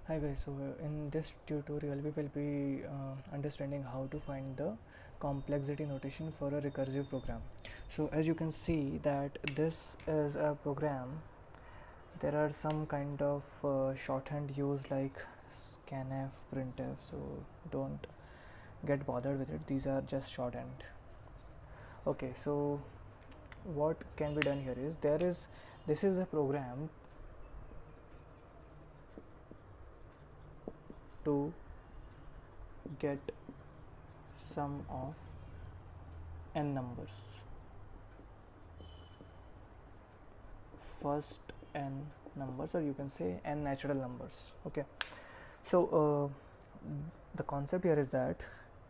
Hi guys, so in this tutorial we will be understanding how to find the complexity notation for a recursive program. So as you can see that this is a program. There are some kind of shorthand used like scanf, printf, so don't get bothered with it, these are just shorthand. Okay, so what can be done here is this is a program to get sum of n numbers, first n numbers, or you can say n natural numbers. Okay, so the concept here is that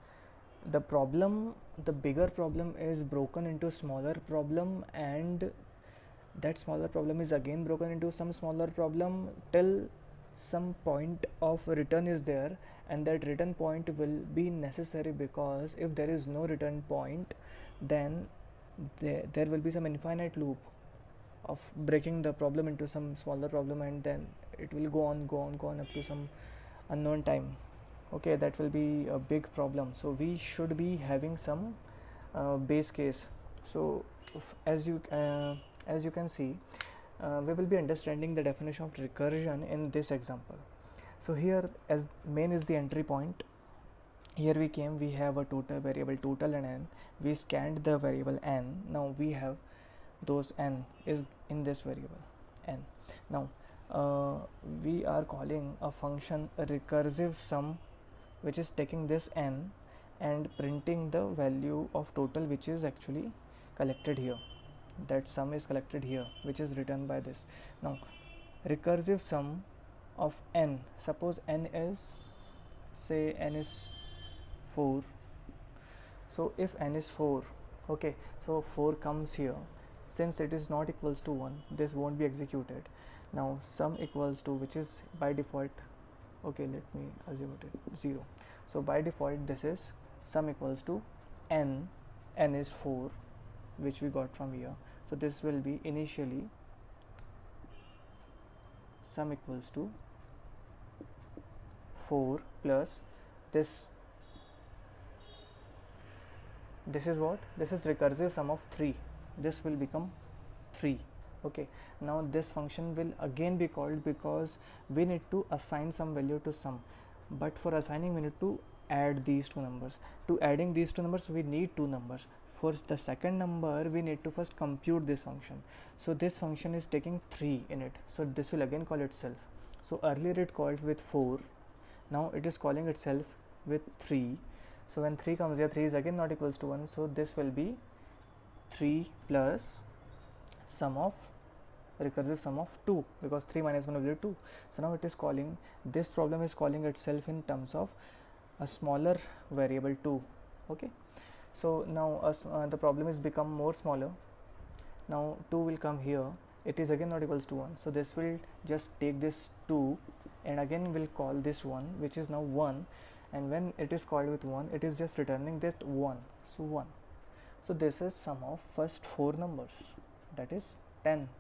the bigger problem is broken into smaller problem, and that smaller problem is again broken into some smaller problem till some point of return is there, and that return point will be necessary, because if there is no return point, then there will be some infinite loop of breaking the problem into some smaller problem, and then it will go on up to some unknown time. Okay, that will be a big problem. So we should be having some base case. So as you can see, we will be understanding the definition of recursion in this example. So here, as main is the entry point, here we have a total variable total and n. We scanned the variable n. Now we have those n is in this variable n. Now we are calling a function a recursive sum, which is taking this n and printing the value of total, which is actually collected here. That sum is collected here, which is written by this. Now recursive sum of n, suppose n is, say n is 4. So if n is 4, okay, so 4 comes here. Since it is not equals to 1, this won't be executed. Now sum equals to, which is by default, okay, let me assume it 0. So by default this is sum equals to n is 4, which we got from here. So this will be initially sum equals to 4 plus this is what? This is recursive sum of 3. This will become 3. Okay, now this function will again be called, because we need to assign some value to sum, but for assigning we need to add these two numbers. To adding these two numbers we need two numbers. For the second number we need to first compute this function. So this function is taking 3 in it, so this will again call itself. So earlier it called with 4, now it is calling itself with 3. So when 3 comes here, 3 is again not equals to 1, so this will be 3 plus sum of recursive sum of 2, because 3 minus 1 will be 2. So now it is calling, this problem is calling itself in terms of a smaller variable 2. Okay, so now the problem is become more smaller. Now 2 will come here, it is again not equals to 1, so this will just take this 2 and again will call this 1, which is now 1, and when it is called with 1, it is just returning that 1, so 1. So this is sum of first 4 numbers, that is 10.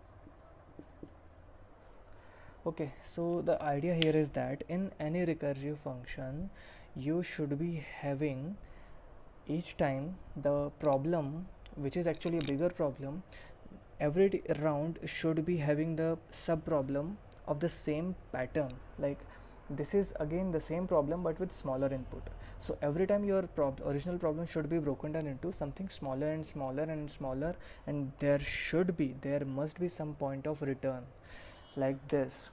Okay, so the idea here is that in any recursive function you should be having each time the problem, which is actually a bigger problem, every round should be having the sub problem of the same pattern. Like this is again the same problem but with smaller input. So every time your original problem should be broken down into something smaller and smaller and smaller, and there must be some point of return like this.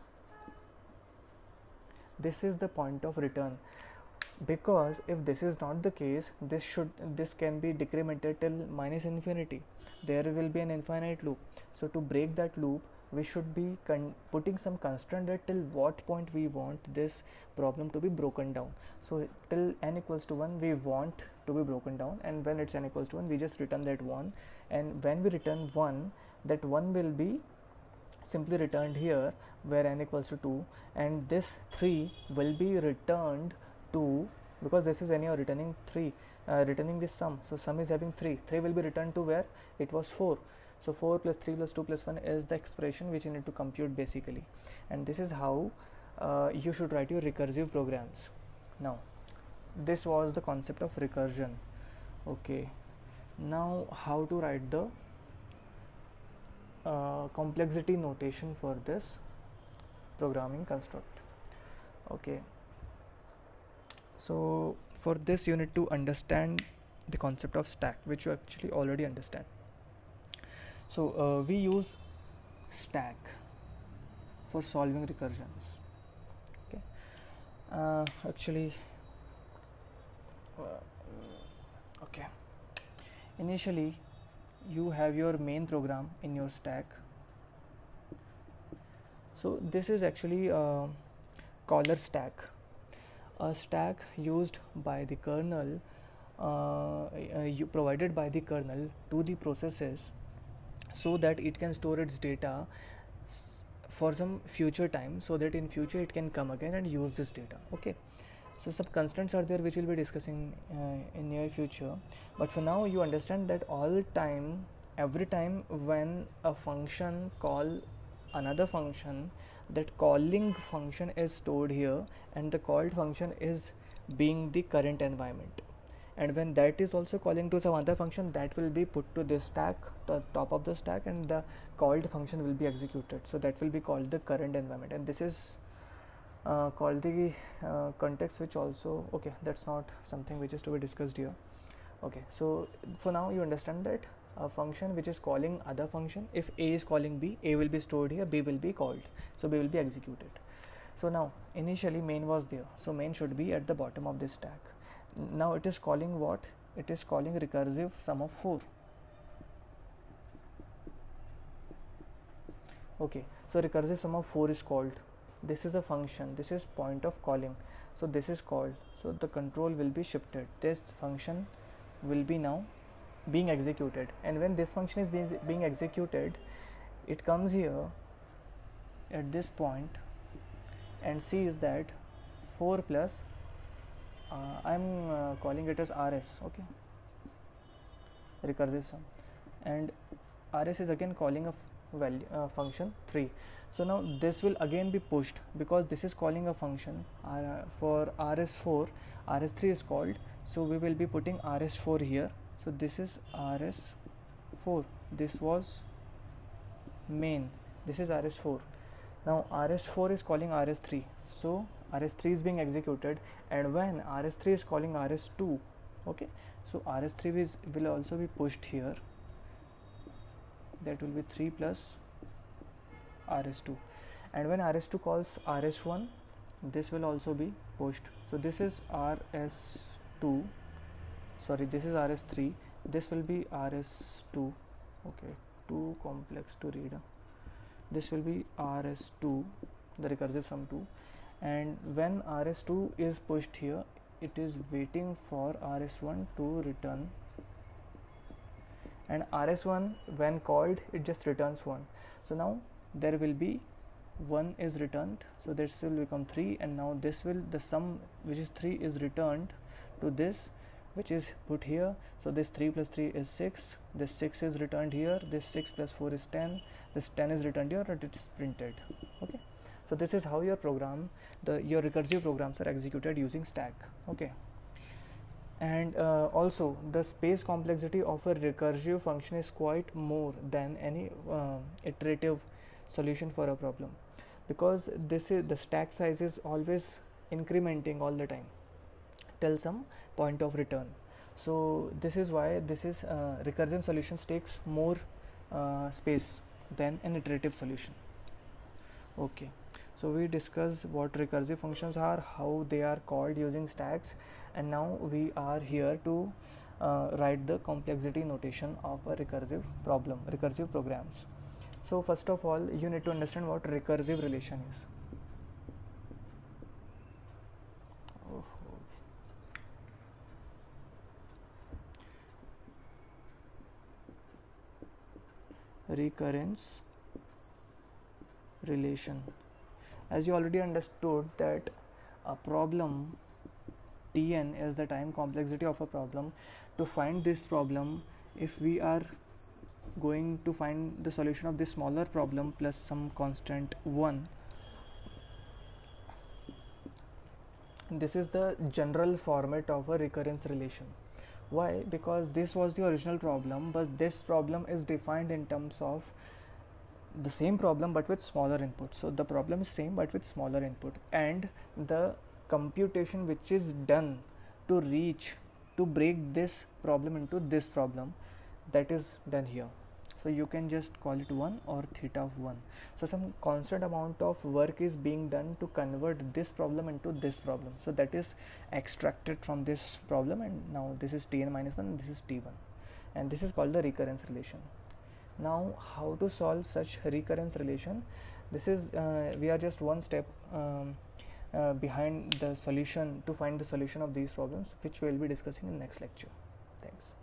This is the point of return, because if this is not the case, this can be decremented till minus infinity. There will be an infinite loop. So to break that loop, we should be putting some constraint that till what point we want this problem to be broken down. So till n equals to 1 we want to be broken down, and when it's n equals to 1 we just return that 1, and when we return 1, that 1 will be simply returned here where n equals to 2, and this 3 will be returned to, because this is anyhow returning 3, returning this sum, so sum is having 3 will be returned to where it was 4. So 4 plus 3 plus 2 plus 1 is the expression which you need to compute basically, and this is how you should write your recursive programs. Now this was the concept of recursion. Okay, now how to write the complexity notation for this programming construct. Okay, so for this you need to understand the concept of stack, which you actually already understand. So we use stack for solving recursions. Okay, actually okay, initially you have your main program in your stack. So this is actually a caller stack, a stack used by the kernel, provided by the kernel to the processes, so that it can store its data for some future time, so that in future it can come again and use this data. Okay, so some constants are there which we'll be discussing in near future, but for now you understand that every time when a function call another function, that calling function is stored here, and the called function is being the current environment, and when that is also calling to some other function, that will be put to this stack, the top of the stack, and the called function will be executed. So that will be called the current environment, and this is called the context switch also. Okay, that's not something which is to be discussed here. Okay, so for now you understand that a function which is calling other function, if A is calling B, A will be stored here, B will be called, so B will be executed. So now initially main was there, so main should be at the bottom of this stack. Now it is calling what? It is calling recursive sum of 4. Okay, so recursive sum of 4 is called. This is a function, this is point of calling, so this is called, so the control will be shifted, this function will be now being executed, and when this function is being executed, it comes here at this point and sees that 4 plus I'm calling it as RS. Okay, recursive sum, and RS is again calling a value function 3. So now this will again be pushed, because this is calling a function for RS4, RS3 is called, so we will be putting RS4 here. So this is RS4, this was main, this is RS4. Now RS4 is calling RS3, so RS3 is being executed, and when RS3 is calling RS2, okay, so RS3 will also be pushed here, that will be 3 plus RS2, and when RS2 calls RS1, this will also be pushed. So this is RS2, sorry, this is RS3, this will be RS2. Okay, too complex to read. This will be RS2, the recursive sum 2, and when RS2 is pushed here, it is waiting for RS1 to return, and RS1 when called, it just returns 1. So now there will be 1 is returned, so this will become 3, and now this will, the sum which is 3 is returned to this which is put here. So this 3 plus 3 is 6, this 6 is returned here, this 6 plus 4 is 10, this 10 is returned here, and it is printed. Okay, so this is how your program, your recursive programs are executed using stack. Okay, and also the space complexity of a recursive function is quite more than any iterative solution for a problem, because this is, the stack size is always incrementing all the time till some point of return. So this is why this is recursive solutions takes more space than an iterative solution. Okay, so we discussed what recursive functions are, how they are called using stacks, and now we are here to write the complexity notation of a recursive problem, recursive programs. So first of all, you need to understand what recursive relation is. Recurrence relation. As you already understood that a problem Tn is the time complexity of a problem. To find this problem, if we are going to find the solution of this smaller problem plus some constant 1, This is the general format of a recurrence relation. Why? Because this was the original problem, but this problem is defined in terms of the same problem but with smaller input. So the problem is same but with smaller input, and the computation which is done to break this problem into this problem, that is done here. So you can just call it 1 or theta of 1. So some constant amount of work is being done to convert this problem into this problem. So that is extracted from this problem, and now this is Tn minus 1 and this is T1, and this is called the recurrence relation. Now how to solve such recurrence relation? This is we are just one step behind the solution to find the solution of these problems, which we will be discussing in next lecture. Thanks.